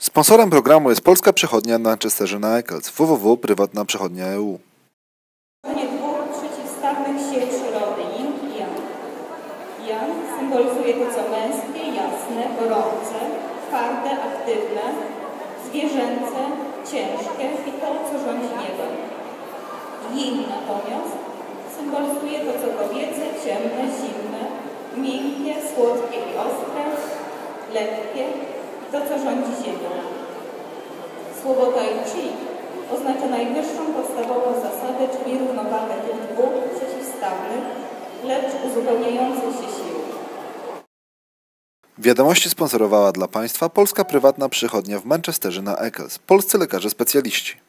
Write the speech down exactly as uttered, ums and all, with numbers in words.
Sponsorem programu jest Polska Przechodnia na Manchesterze na Eccles, w w w kropka prywatna przechodnia kropka e u. Tworzenie dwóch przeciwstawnych sił przyrody, yin i yang. Yang symbolizuje to, co męskie, jasne, gorące, twarde, aktywne, zwierzęce, ciężkie i to, co rządzi niebem. Yin natomiast symbolizuje to, co kobiece, ciemne, zimne, miękkie, słodkie i ostre, lekkie i to, co rządzi ziemią. Słowo tai chi oznacza najwyższą podstawową zasadę, czyli równowagę tych dwóch przeciwstawnych, lecz uzupełniających się sił. Wiadomości sponsorowała dla Państwa Polska Prywatna Przychodnia w Manchesterze na Eccles, polscy lekarze specjaliści.